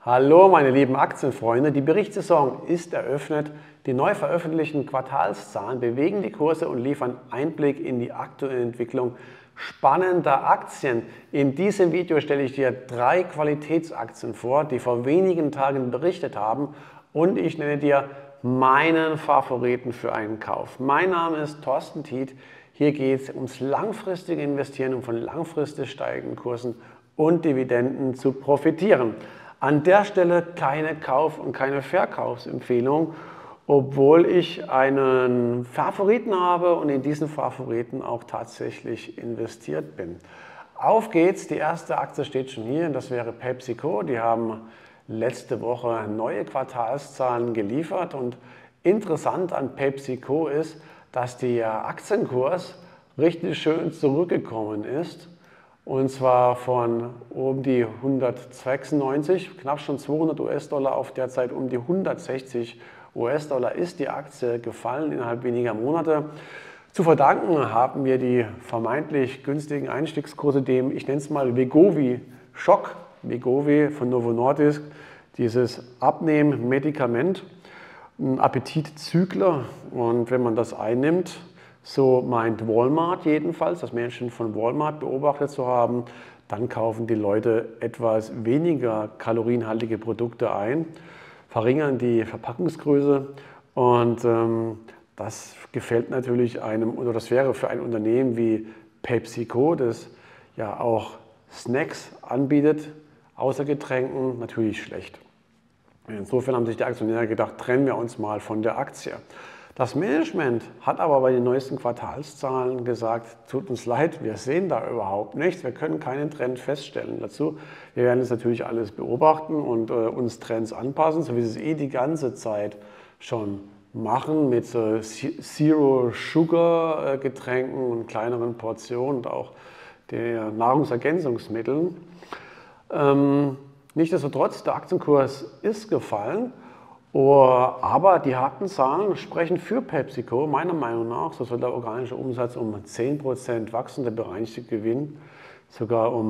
Hallo meine lieben Aktienfreunde, die Berichtssaison ist eröffnet. Die neu veröffentlichten Quartalszahlen bewegen die Kurse und liefern Einblick in die aktuelle Entwicklung spannender Aktien. In diesem Video stelle ich dir 3 Qualitätsaktien vor, die vor wenigen Tagen berichtet haben, und ich nenne dir meinen Favoriten für einen Kauf. Mein Name ist Thorsten Tiet. Hier geht es ums langfristige Investieren, um von langfristig steigenden Kursen und Dividenden zu profitieren. An der Stelle keine Kauf- und keine Verkaufsempfehlung, obwohl ich einen Favoriten habe und in diesen Favoriten auch tatsächlich investiert bin. Auf geht's, die erste Aktie steht schon hier, das wäre PepsiCo. Die haben letzte Woche neue Quartalszahlen geliefert und interessant an PepsiCo ist, dass der Aktienkurs richtig schön zurückgekommen ist. Und zwar von um die 196, knapp schon 200 US-Dollar auf derzeit um die 160 US-Dollar ist die Aktie gefallen innerhalb weniger Monate. Zu verdanken haben wir die vermeintlich günstigen Einstiegskurse dem, ich nenne es mal Wegovy-Schock, Wegovy von Novo Nordisk, dieses Abnehmen-Medikament, ein Appetitzügler, und wenn man das einnimmt, so meint Walmart jedenfalls, das Menschen von Walmart beobachtet zu haben, dann kaufen die Leute etwas weniger kalorienhaltige Produkte ein, verringern die Verpackungsgröße, und das gefällt natürlich einem, oder das wäre für ein Unternehmen wie PepsiCo, das ja auch Snacks anbietet, außer Getränken, natürlich schlecht. Insofern haben sich die Aktionäre gedacht, trennen wir uns mal von der Aktie. Das Management hat aber bei den neuesten Quartalszahlen gesagt, tut uns leid, wir sehen da überhaupt nichts, wir können keinen Trend feststellen dazu. Wir werden es natürlich alles beobachten und uns Trends anpassen, so wie sie es die ganze Zeit schon machen, mit Zero-Sugar-Getränken und kleineren Portionen und auch den Nahrungsergänzungsmitteln. Nichtsdestotrotz, der Aktienkurs ist gefallen. Aber die harten Zahlen sprechen für PepsiCo. Meiner Meinung nach, so soll der organische Umsatz um 10% wachsen, der bereinigte Gewinn sogar um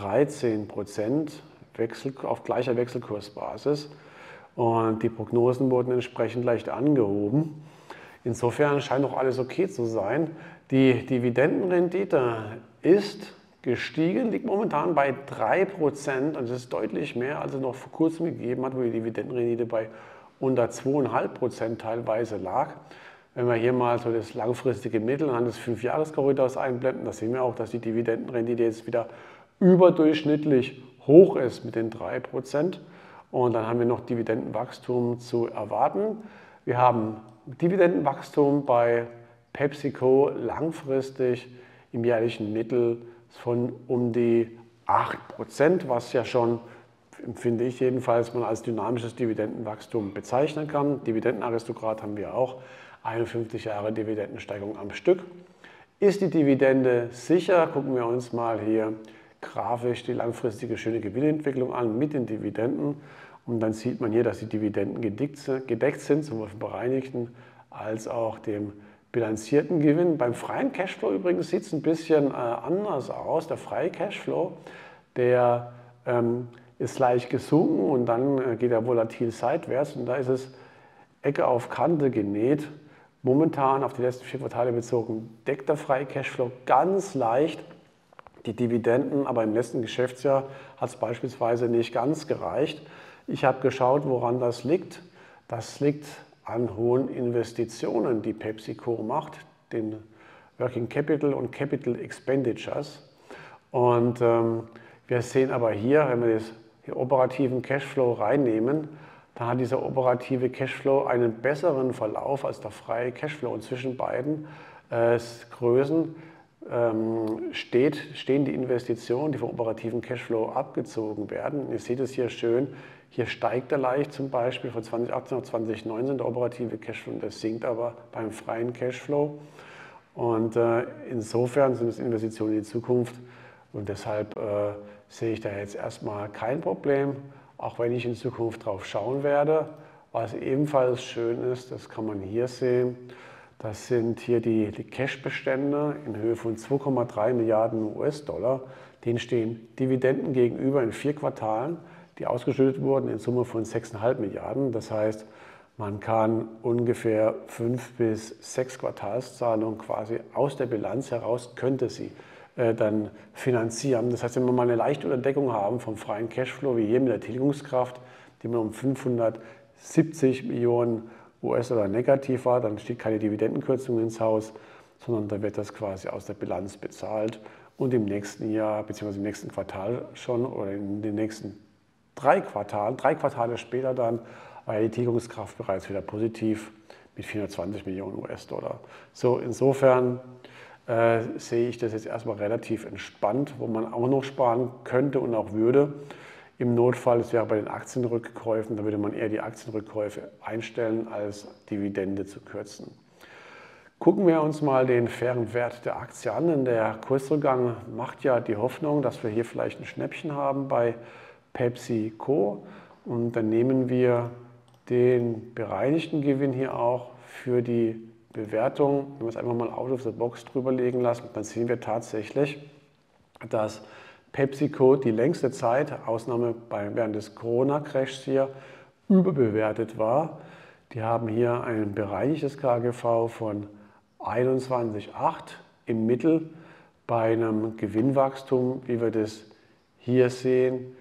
13% auf gleicher Wechselkursbasis. Und die Prognosen wurden entsprechend leicht angehoben. Insofern scheint doch alles okay zu sein. Die Dividendenrendite ist gestiegen, liegt momentan bei 3%, und das ist deutlich mehr, als es noch vor kurzem gegeben hat, wo die Dividendenrendite bei unter 2,5% teilweise lag. Wenn wir hier mal so das langfristige Mittel anhand des 5-Jahres-Korridors einblenden, da sehen wir auch, dass die Dividendenrendite jetzt wieder überdurchschnittlich hoch ist mit den 3%. Und dann haben wir noch Dividendenwachstum zu erwarten. Wir haben Dividendenwachstum bei PepsiCo langfristig im jährlichen Mittel von um die 8%, was ja schon, finde ich jedenfalls, man als dynamisches Dividendenwachstum bezeichnen kann. Dividendenaristokrat haben wir auch, 51 Jahre Dividendensteigerung am Stück. Ist die Dividende sicher? Gucken wir uns mal hier grafisch die langfristige schöne Gewinnentwicklung an mit den Dividenden. Und dann sieht man hier, dass die Dividenden gedeckt sind, sowohl vom bereinigten als auch dem bilanzierten Gewinn. Beim freien Cashflow übrigens sieht es ein bisschen anders aus. Der freie Cashflow, der ist leicht gesunken und dann geht er volatil seitwärts, und da ist es Ecke auf Kante genäht. Momentan auf die letzten 4 Quartale bezogen deckt der freie Cashflow ganz leicht die Dividenden, aber im letzten Geschäftsjahr hat es beispielsweise nicht ganz gereicht. Ich habe geschaut, woran das liegt. Das liegt an hohen Investitionen, die PepsiCo macht, den Working Capital und Capital Expenditures. Und wir sehen aber hier, wenn wir den operativen Cashflow reinnehmen, dann hat dieser operative Cashflow einen besseren Verlauf als der freie Cashflow. Und zwischen beiden Größen stehen die Investitionen, die vom operativen Cashflow abgezogen werden. Ihr seht es hier schön, hier steigt er leicht zum Beispiel von 2018 auf 2019 der operative Cashflow, und das sinkt aber beim freien Cashflow. Und insofern sind es Investitionen in die Zukunft, und deshalb sehe ich da jetzt erstmal kein Problem, auch wenn ich in Zukunft drauf schauen werde. Was ebenfalls schön ist, das kann man hier sehen, das sind hier die Cash-Bestände in Höhe von 2,3 Milliarden US-Dollar. Denen stehen Dividenden gegenüber in 4 Quartalen. die ausgeschüttet wurden, in Summe von 6,5 Milliarden. Das heißt, man kann ungefähr 5 bis 6 Quartalszahlungen quasi aus der Bilanz heraus, könnte sie dann finanzieren. Das heißt, wenn wir mal eine leichte Unterdeckung haben vom freien Cashflow, wie hier mit der Tilgungskraft, die man um 570 Millionen US-Dollar negativ war, dann steht keine Dividendenkürzung ins Haus, sondern da wird das quasi aus der Bilanz bezahlt und im nächsten Jahr, beziehungsweise im nächsten Quartal schon oder in den nächsten 3 Quartale später dann, war die Tilgungskraft bereits wieder positiv mit 420 Millionen US-Dollar. So, insofern sehe ich das jetzt erstmal relativ entspannt, wo man auch noch sparen könnte und auch würde. Im Notfall, das wäre bei den Aktienrückkäufen, da würde man eher die Aktienrückkäufe einstellen, als Dividende zu kürzen. Gucken wir uns mal den fairen Wert der Aktie an, denn der Kursrückgang macht ja die Hoffnung, dass wir hier vielleicht ein Schnäppchen haben bei PepsiCo und dann nehmen wir den bereinigten Gewinn hier auch für die Bewertung, wenn wir es einfach mal out of the box drüber legen lassen, dann sehen wir tatsächlich, dass PepsiCo die längste Zeit, Ausnahme während des Corona-Crashs hier, überbewertet war. Die haben hier ein bereinigtes KGV von 21,8 im Mittel bei einem Gewinnwachstum, wie wir das hier sehen,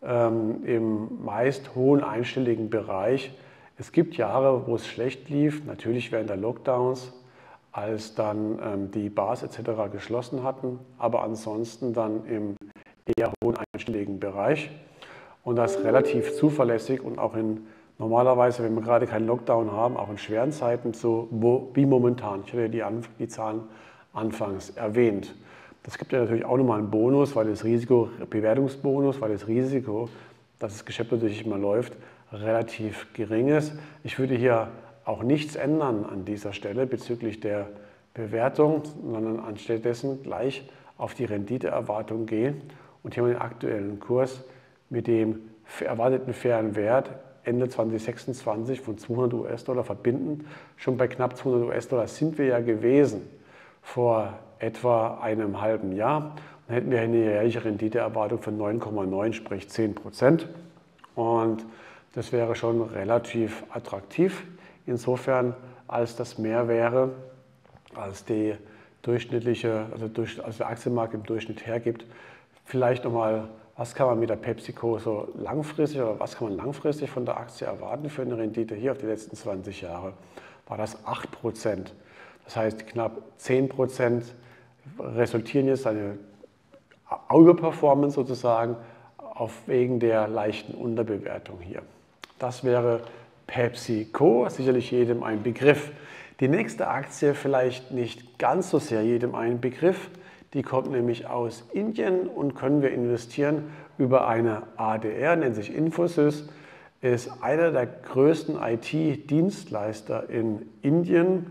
im meist hohen einstelligen Bereich. Es gibt Jahre, wo es schlecht lief, natürlich während der Lockdowns, als dann die Bars etc. geschlossen hatten, aber ansonsten dann im eher hohen einstelligen Bereich und das relativ zuverlässig und auch normalerweise, wenn wir gerade keinen Lockdown haben, auch in schweren Zeiten so wie momentan. Ich hatte ja die Zahlen anfangs erwähnt. Das gibt ja natürlich auch nochmal einen Bonus, weil das Risiko, Bewertungsbonus, weil das Risiko, dass das Geschäft natürlich immer läuft, relativ gering ist. Ich würde hier auch nichts ändern an dieser Stelle bezüglich der Bewertung, sondern anstelle dessen gleich auf die Renditeerwartung gehen und hier mal den aktuellen Kurs mit dem erwarteten fairen Wert Ende 2026 von 200 US-Dollar verbinden. Schon bei knapp 200 US-Dollar sind wir ja gewesen vor etwa einem halben Jahr. Dann hätten wir eine jährliche Renditeerwartung von 9,9, sprich 10%. Und das wäre schon relativ attraktiv, insofern als das mehr wäre, als die durchschnittliche, also der Aktienmarkt im Durchschnitt hergibt. Vielleicht nochmal, was kann man mit der PepsiCo so langfristig oder was kann man langfristig von der Aktie erwarten für eine Rendite? Hier auf die letzten 20 Jahre war das 8%. Das heißt, knapp 10% resultieren jetzt eine Überperformance sozusagen wegen der leichten Unterbewertung hier. Das wäre PepsiCo, sicherlich jedem ein Begriff. Die nächste Aktie vielleicht nicht ganz so sehr jedem ein Begriff. Die kommt nämlich aus Indien und können wir investieren über eine ADR, nennt sich Infosys, ist einer der größten IT-Dienstleister in Indien.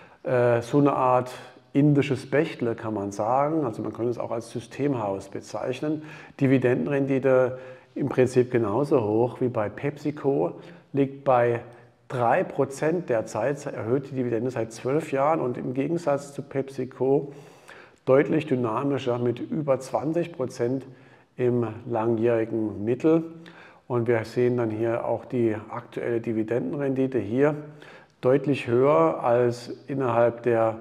So eine Art indisches Bechtle kann man sagen, also man könnte es auch als Systemhaus bezeichnen. Dividendenrendite im Prinzip genauso hoch wie bei PepsiCo, liegt bei 3% derzeit, erhöht die Dividende seit 12 Jahren und im Gegensatz zu PepsiCo deutlich dynamischer mit über 20% im langjährigen Mittel. Und wir sehen dann hier auch die aktuelle Dividendenrendite hier deutlich höher als innerhalb der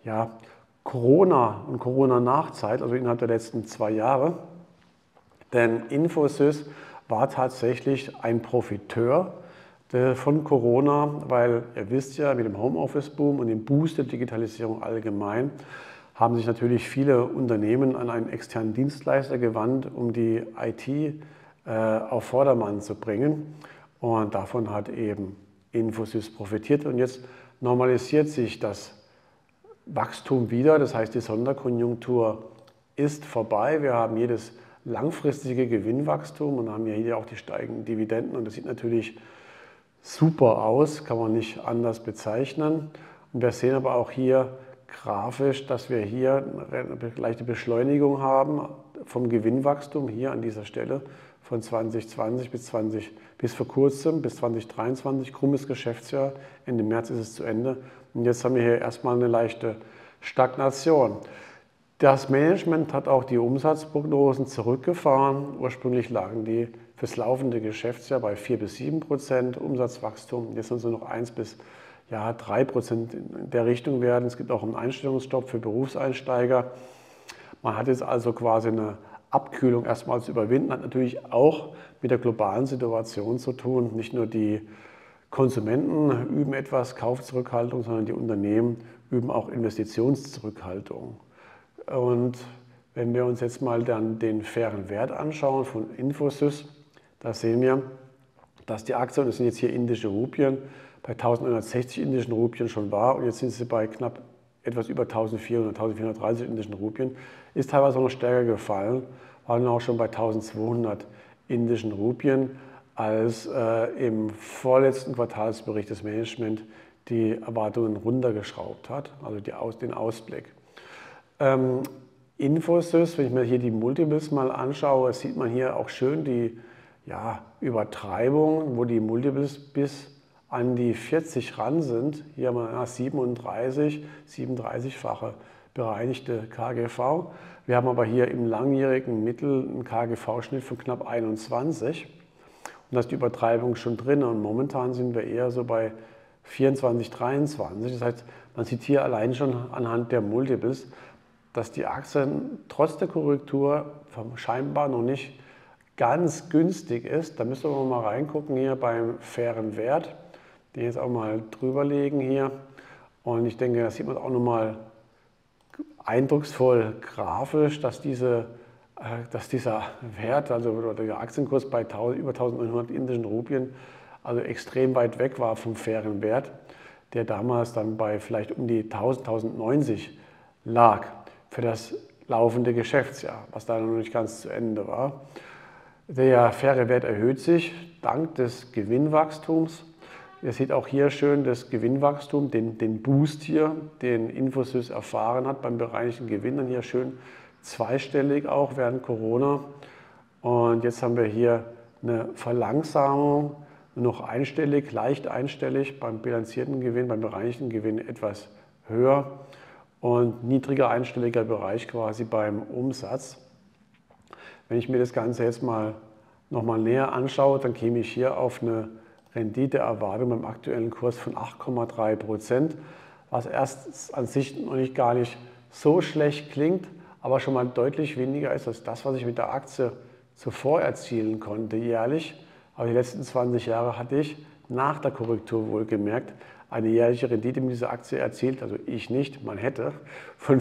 Corona- und Corona-Nachzeit, also innerhalb der letzten 2 Jahre. Denn Infosys war tatsächlich ein Profiteur von Corona, weil ihr wisst ja, mit dem Homeoffice-Boom und dem Boost der Digitalisierung allgemein haben sich natürlich viele Unternehmen an einen externen Dienstleister gewandt, um die IT auf Vordermann zu bringen. Und davon hat eben Infosys profitiert. Und jetzt normalisiert sich das Wachstum wieder. Das heißt, die Sonderkonjunktur ist vorbei. Wir haben jedes langfristige Gewinnwachstum und haben ja hier auch die steigenden Dividenden. Und das sieht natürlich super aus, kann man nicht anders bezeichnen. Und wir sehen aber auch hier grafisch, dass wir hier eine leichte Beschleunigung haben vom Gewinnwachstum hier an dieser Stelle von 2020 bis vor kurzem, bis 2023, krummes Geschäftsjahr, Ende März ist es zu Ende. Und jetzt haben wir hier erstmal eine leichte Stagnation. Das Management hat auch die Umsatzprognosen zurückgefahren. Ursprünglich lagen die fürs laufende Geschäftsjahr bei 4 bis 7% Umsatzwachstum. Jetzt sollen sie noch 1 bis 3% in der Richtung werden. Es gibt auch einen Einstellungsstopp für Berufseinsteiger. Man hat jetzt also quasi eine Abkühlung erstmal zu überwinden, hat natürlich auch mit der globalen Situation zu tun. Nicht nur die Konsumenten üben etwas Kaufzurückhaltung, sondern die Unternehmen üben auch Investitionszurückhaltung. Und wenn wir uns jetzt mal dann den fairen Wert anschauen von Infosys, da sehen wir, dass die Aktie, und das sind jetzt hier indische Rupien, bei 1960 indischen Rupien schon war und jetzt sind sie bei knapp etwas über 1400, 1430 indischen Rupien, ist teilweise noch stärker gefallen, war dann auch schon bei 1200 indischen Rupien, als im vorletzten Quartalsbericht das Management die Erwartungen runtergeschraubt hat, also den Ausblick. Infosys, wenn ich mir hier die Multiples mal anschaue, sieht man hier auch schön die Übertreibung, wo die Multiples bis an die 40 ran sind. Hier haben wir 37-fache bereinigte KGV. Wir haben aber hier im langjährigen Mittel einen KGV-Schnitt von knapp 21. Und da ist die Übertreibung schon drin. Und momentan sind wir eher so bei 24, 23. Das heißt, man sieht hier allein schon anhand der Multiples, dass die Aktien trotz der Korrektur scheinbar noch nicht ganz günstig ist. Da müssen wir mal reingucken hier beim fairen Wert. Den jetzt auch mal drüber legen hier. Und ich denke, da sieht man auch nochmal eindrucksvoll grafisch, dass dieser Wert, also der Aktienkurs bei über 1900 indischen Rupien, also extrem weit weg war vom fairen Wert, der damals dann bei vielleicht um die 1090 lag für das laufende Geschäftsjahr, was da noch nicht ganz zu Ende war. Der faire Wert erhöht sich dank des Gewinnwachstums. Ihr seht auch hier schön das Gewinnwachstum, den Boost hier, den Infosys erfahren hat beim bereinigten Gewinn, dann hier schön zweistellig auch während Corona. Und jetzt haben wir hier eine Verlangsamung, nur noch einstellig, leicht einstellig, beim bilanzierten Gewinn, beim bereinigten Gewinn etwas höher und niedriger einstelliger Bereich quasi beim Umsatz. Wenn ich mir das Ganze jetzt nochmal näher anschaue, dann käme ich hier auf eine Renditeerwartung beim aktuellen Kurs von 8,3%, was erst an sich noch gar nicht so schlecht klingt, aber schon mal deutlich weniger ist als das, was ich mit der Aktie zuvor erzielen konnte jährlich. Aber die letzten 20 Jahre hatte ich nach der Korrektur wohlgemerkt eine jährliche Rendite mit dieser Aktie erzielt, also ich nicht, man hätte, von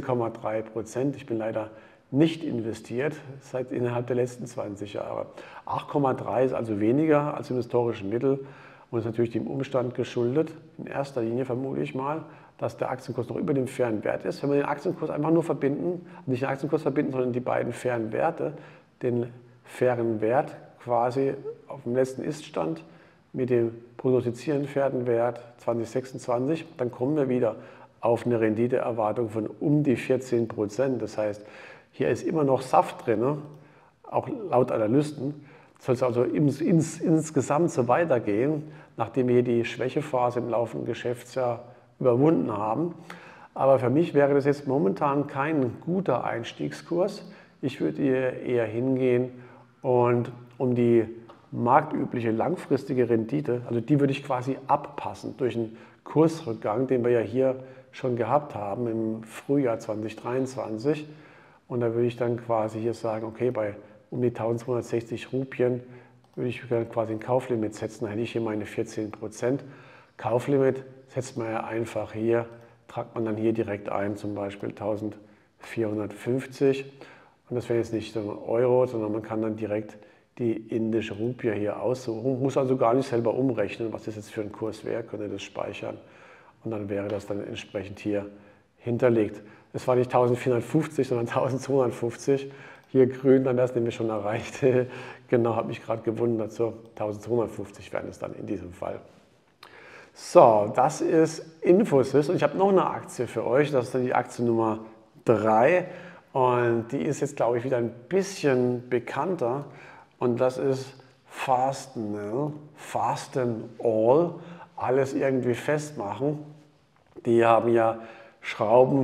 14,3%. Ich bin leider nicht investiert innerhalb der letzten 20 Jahre. 8,3 ist also weniger als im historischen Mittel und ist natürlich dem Umstand geschuldet, in erster Linie vermute ich mal, dass der Aktienkurs noch über dem fairen Wert ist. Wenn wir den Aktienkurs einfach nur verbinden, nicht den Aktienkurs verbinden, sondern die beiden fairen Werte, den fairen Wert quasi auf dem letzten Ist-Stand mit dem prognostizierenden fairen Wert 2026, dann kommen wir wieder auf eine Renditeerwartung von um die 14%. Das heißt, hier ist immer noch Saft drin, auch laut Analysten. Soll es also insgesamt so weitergehen, nachdem wir hier die Schwächephase im laufenden Geschäftsjahr überwunden haben. Aber für mich wäre das jetzt momentan kein guter Einstiegskurs. Ich würde hier eher hingehen und um die marktübliche langfristige Rendite, also die würde ich quasi abpassen durch einen Kursrückgang, den wir ja hier schon gehabt haben im Frühjahr 2023. Und da würde ich dann quasi hier sagen, okay, bei um die 1260 Rupien würde ich quasi ein Kauflimit setzen, dann hätte ich hier meine 14%. Kauflimit setzt man ja einfach hier, tragt man dann hier direkt ein, zum Beispiel 1450. Und das wäre jetzt nicht so Euro, sondern man kann dann direkt die indische Rupie hier aussuchen. Muss also gar nicht selber umrechnen, was das jetzt für ein Kurs wäre, könnte das speichern. Und dann wäre das dann entsprechend hier hinterlegt. Es war nicht 1450, sondern 1250. Hier grün, dann wäre es nämlich schon erreicht. Genau, habe mich gerade gewundert. So, 1250 wären es dann in diesem Fall. So, das ist Infosys. Und ich habe noch eine Aktie für euch. Das ist dann die Aktie Nummer 3. Und die ist jetzt, glaube ich, wieder ein bisschen bekannter. Und das ist Fastenal. Fastenal. Alles irgendwie festmachen. Die haben ja Schrauben,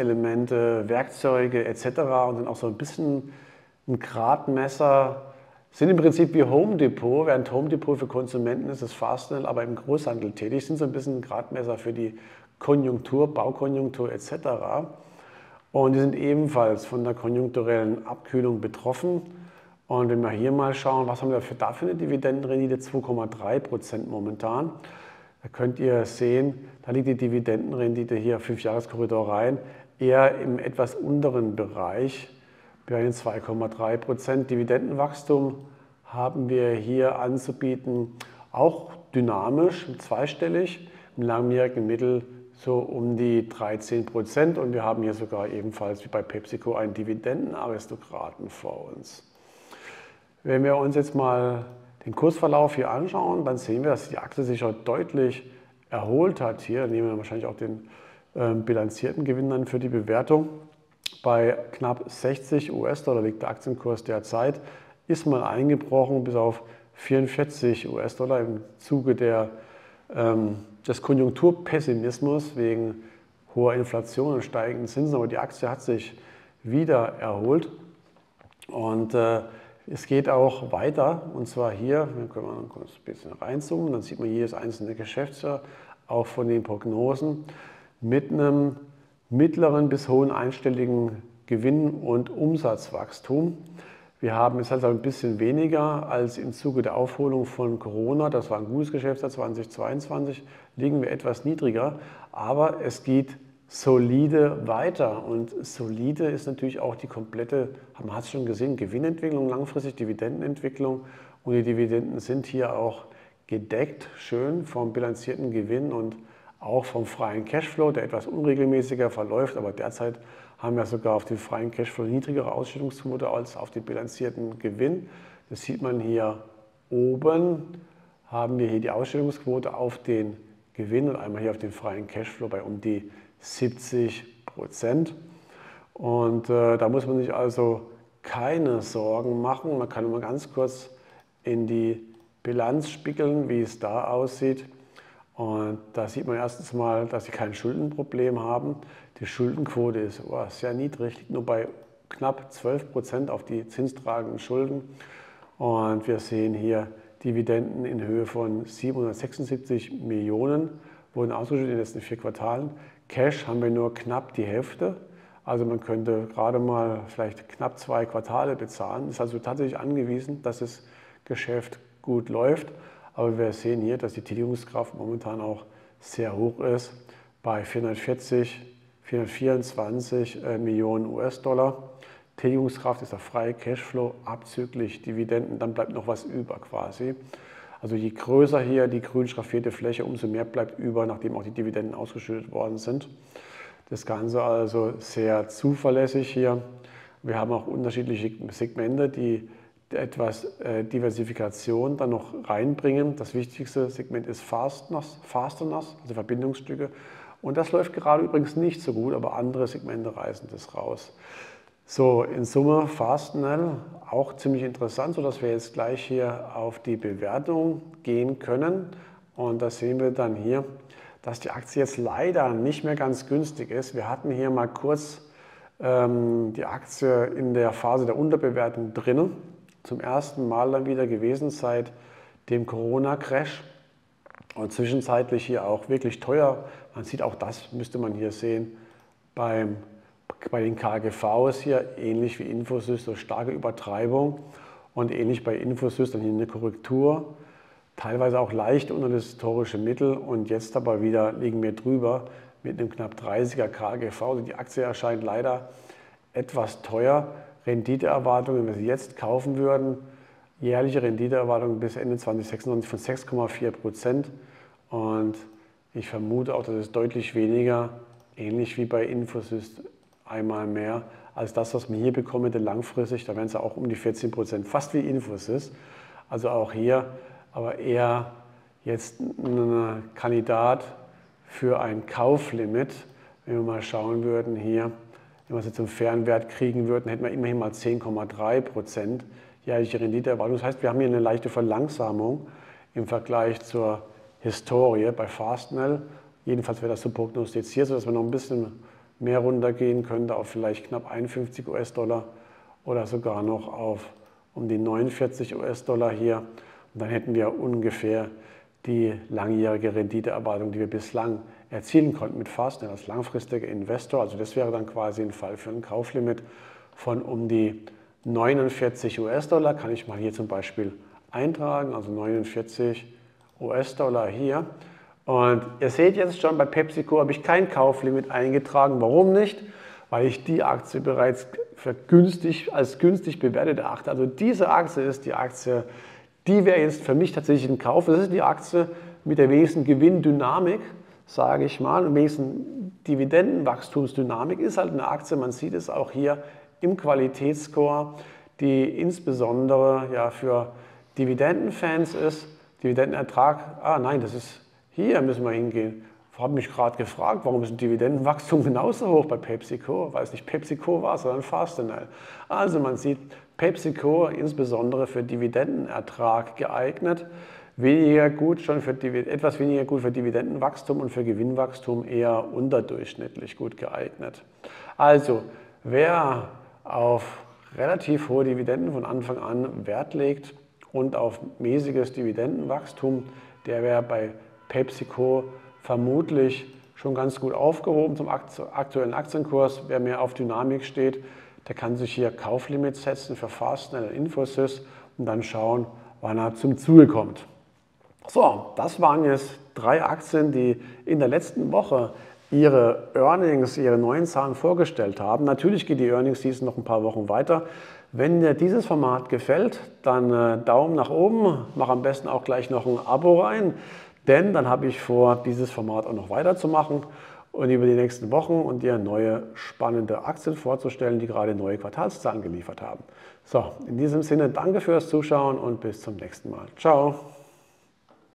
Verbindungselemente, Werkzeuge etc. und dann auch so ein bisschen ein Gradmesser, Sind im Prinzip wie Home Depot, während Home Depot für Konsumenten ist, ist Fastnell aber im Großhandel tätig, sind so ein bisschen Gradmesser für die Konjunktur, Baukonjunktur etc. Und die sind ebenfalls von der konjunkturellen Abkühlung betroffen. Und wenn wir hier mal schauen, was haben wir da für eine Dividendenrendite? 2,3% momentan. Da könnt ihr sehen, da liegt die Dividendenrendite hier 5-Jahres-Korridor rein, eher im etwas unteren Bereich, bei 2,3%. Dividendenwachstum haben wir hier anzubieten, auch dynamisch, zweistellig, im langjährigen Mittel so um die 13%. Und wir haben hier sogar ebenfalls wie bei PepsiCo einen Dividendenaristokraten vor uns. Wenn wir uns jetzt mal den Kursverlauf hier anschauen, dann sehen wir, dass die Aktie sich heute deutlich erholt hat. Hier nehmen wir wahrscheinlich auch den bilanzierten Gewinn dann für die Bewertung. Bei knapp 60 US-Dollar liegt der Aktienkurs derzeit, ist mal eingebrochen bis auf 44 US-Dollar im Zuge des Konjunkturpessimismus wegen hoher Inflation und steigenden Zinsen. Aber die Aktie hat sich wieder erholt und es geht auch weiter, und zwar hier, wir können mal kurz ein bisschen reinzoomen, dann sieht man hier das einzelne Geschäftsjahr, auch von den Prognosen, mit einem mittleren bis hohen einstelligen Gewinn- und Umsatzwachstum. Wir haben es halt ein bisschen weniger als im Zuge der Aufholung von Corona, das war ein gutes Geschäftsjahr 2022, liegen wir etwas niedriger, aber es geht solide weiter und solide ist natürlich auch die komplette, man hat es schon gesehen, Gewinnentwicklung, langfristig Dividendenentwicklung und die Dividenden sind hier auch gedeckt, schön vom bilanzierten Gewinn und auch vom freien Cashflow, der etwas unregelmäßiger verläuft, aber derzeit haben wir sogar auf den freien Cashflow niedrigere Ausschüttungsquote als auf den bilanzierten Gewinn. Das sieht man hier oben, haben wir hier die Ausschüttungsquote auf den Gewinn und einmal hier auf den freien Cashflow bei um die 70%. Und da muss man sich also keine Sorgen machen. Man kann mal ganz kurz in die Bilanz spiegeln, wie es da aussieht. Und da sieht man erstens mal, dass sie kein Schuldenproblem haben. Die Schuldenquote ist sehr niedrig, liegt nur bei knapp 12% auf die zinstragenden Schulden. Und wir sehen hier Dividenden in Höhe von 776 Millionen wurden ausgeschüttet in den letzten 4 Quartalen. Cash haben wir nur knapp die Hälfte. Also man könnte gerade mal vielleicht knapp 2 Quartale bezahlen. Ist also tatsächlich angewiesen, dass das Geschäft gut läuft. Aber wir sehen hier, dass die Tilgungskraft momentan auch sehr hoch ist, bei 424 Millionen US-Dollar. Tilgungskraft ist der freie Cashflow abzüglich Dividenden, dann bleibt noch was über quasi. Also je größer hier die grün schraffierte Fläche, umso mehr bleibt über, nachdem auch die Dividenden ausgeschüttet worden sind. Das Ganze also sehr zuverlässig hier. Wir haben auch unterschiedliche Segmente, die etwas Diversifikation dann noch reinbringen. Das wichtigste Segment ist Fasteners, also Verbindungsstücke. Und das läuft gerade übrigens nicht so gut, aber andere Segmente reißen das raus. So, in Summe Fastnell auch ziemlich interessant, sodass wir jetzt gleich hier auf die Bewertung gehen können. Und da sehen wir dann hier, dass die Aktie jetzt leider nicht mehr ganz günstig ist. Wir hatten hier mal kurz die Aktie in der Phase der Unterbewertung drin. Zum ersten Mal dann wieder gewesen seit dem Corona-Crash und zwischenzeitlich hier auch wirklich teuer. Man sieht auch das, müsste man hier sehen, bei den KGVs hier, ähnlich wie Infosys, so starke Übertreibung und ähnlich bei Infosys dann hier eine Korrektur, teilweise auch leicht unter das historische Mittel und jetzt aber wieder liegen wir drüber mit einem knapp 30er KGV. Also die Aktie erscheint leider etwas teuer. Renditeerwartungen, wenn wir sie jetzt kaufen würden, jährliche Renditeerwartungen bis Ende 2026 von 6,4%. Und ich vermute auch, dass es deutlich weniger, ähnlich wie bei Infosys, einmal mehr, als das, was man hier bekommt, langfristig. Da wären es auch um die 14%, fast wie Infosys. Also auch hier, aber eher jetzt ein Kandidat für ein Kauflimit. Wenn wir mal schauen würden hier, wenn wir es jetzt zum fairen Wert kriegen würden, hätten wir immerhin mal 10,3% jährliche Renditeerwartung. Das heißt, wir haben hier eine leichte Verlangsamung im Vergleich zur Historie bei Fastnell. Jedenfalls wäre das so prognostiziert, sodass wir noch ein bisschen mehr runtergehen könnte auf vielleicht knapp 51 US-Dollar oder sogar noch auf um die 49 US-Dollar hier. Und dann hätten wir ungefähr die langjährige Renditeerwartung, die wir bislang erzielen konnten mit Fastned als langfristiger Investor. Also das wäre dann quasi ein Fall für ein Kauflimit von um die 49 US-Dollar. Kann ich mal hier zum Beispiel eintragen, also 49 US-Dollar hier. Und ihr seht jetzt schon, bei PepsiCo habe ich kein Kauflimit eingetragen. Warum nicht? Weil ich die Aktie bereits für als günstig bewertet erachte. Also diese Aktie ist die Aktie, die wäre jetzt für mich tatsächlich ein Kauf. Das ist die Aktie mit der wenigsten Gewinndynamik, sage ich mal, und wenigsten Dividendenwachstumsdynamik. Ist halt eine Aktie, man sieht es auch hier im Qualitätsscore, die insbesondere ja für Dividendenfans ist. Dividendenertrag, nein, das ist hier, müssen wir hingehen. Ich habe mich gerade gefragt, warum ist ein Dividendenwachstum genauso hoch bei PepsiCo, weil es nicht PepsiCo war, sondern Fastned. Also man sieht, PepsiCo insbesondere für Dividendenertrag geeignet, etwas weniger gut für Dividendenwachstum und für Gewinnwachstum eher unterdurchschnittlich gut geeignet. Also wer auf relativ hohe Dividenden von Anfang an Wert legt und auf mäßiges Dividendenwachstum, der wäre bei PepsiCo vermutlich schon ganz gut aufgehoben zum aktuellen Aktienkurs. Wer mehr auf Dynamik steht, der kann sich hier Kauflimits setzen für Fastned und Infosys und dann schauen, wann er zum Zuge kommt. So, das waren jetzt 3 Aktien, die in der letzten Woche ihre Earnings, ihre neuen Zahlen vorgestellt haben. Natürlich geht die Earnings Season noch ein paar Wochen weiter. Wenn dir dieses Format gefällt, dann Daumen nach oben, mach am besten auch gleich noch ein Abo rein, denn dann habe ich vor, dieses Format auch noch weiterzumachen und über die nächsten Wochen und dir neue spannende Aktien vorzustellen, die gerade neue Quartalszahlen geliefert haben. So, in diesem Sinne danke fürs Zuschauen und bis zum nächsten Mal. Ciao!